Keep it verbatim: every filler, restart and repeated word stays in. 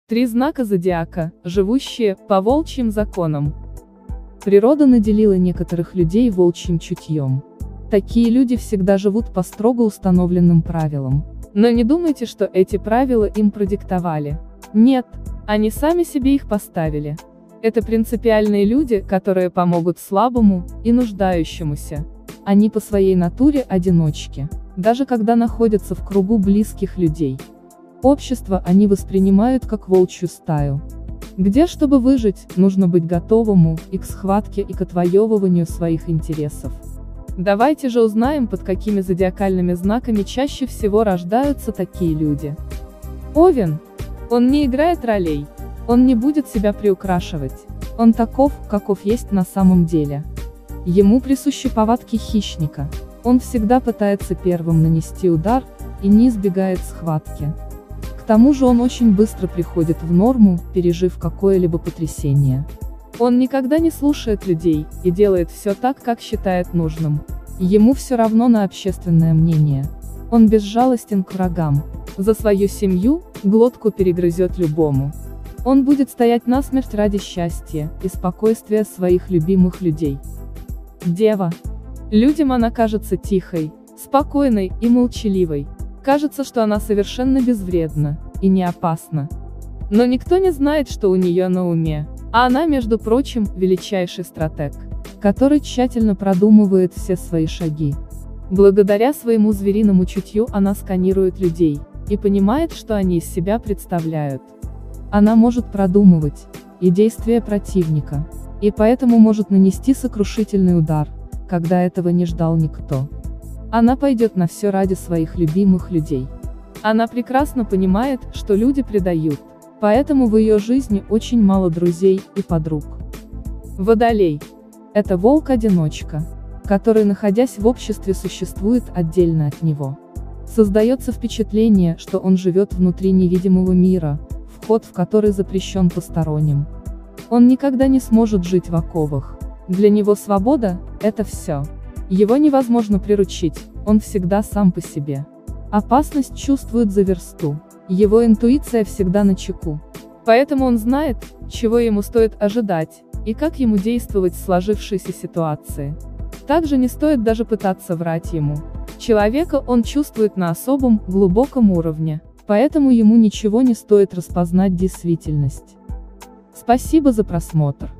Три знака зодиака, живущие по волчьим законам. Природа наделила некоторых людей волчьим чутьем. Такие люди всегда живут по строго установленным правилам. Но не думайте, что эти правила им продиктовали. Нет, они сами себе их поставили. Это принципиальные люди, которые помогут слабому и нуждающемуся. Они по своей натуре одиночки, даже когда находятся в кругу близких людей. Общество они воспринимают как волчью стаю, где, чтобы выжить, нужно быть готовому и к схватке, и к отвоевыванию своих интересов. Давайте же узнаем, под какими зодиакальными знаками чаще всего рождаются такие люди. Овен. Он не играет ролей. Он не будет себя приукрашивать. Он таков, каков есть на самом деле. Ему присущи повадки хищника. Он всегда пытается первым нанести удар и не избегает схватки. К тому же он очень быстро приходит в норму, пережив какое-либо потрясение. Он никогда не слушает людей и делает все так, как считает нужным. Ему все равно на общественное мнение. Он безжалостен к врагам. За свою семью глотку перегрызет любому. Он будет стоять насмерть ради счастья и спокойствия своих любимых людей. Дева. Людям она кажется тихой, спокойной и молчаливой. Кажется, что она совершенно безвредна и не опасна. Но никто не знает, что у нее на уме. А она, между прочим, величайший стратег, который тщательно продумывает все свои шаги. Благодаря своему звериному чутью она сканирует людей и понимает, что они из себя представляют. Она может продумывать и действия противника, и поэтому может нанести сокрушительный удар, когда этого не ждал никто. Она пойдет на все ради своих любимых людей. Она прекрасно понимает, что люди предают, поэтому в ее жизни очень мало друзей и подруг. Водолей. Это волк-одиночка, который, находясь в обществе, существует отдельно от него. Создается впечатление, что он живет внутри невидимого мира, вход в который запрещен посторонним. Он никогда не сможет жить в оковах. Для него свобода – это все. Его невозможно приручить, он всегда сам по себе. Опасность чувствует за версту. Его интуиция всегда начеку. Поэтому он знает, чего ему стоит ожидать, и как ему действовать в сложившейся ситуации. Также не стоит даже пытаться врать ему. Человека он чувствует на особом, глубоком уровне, поэтому ему ничего не стоит распознать действительность. Спасибо за просмотр.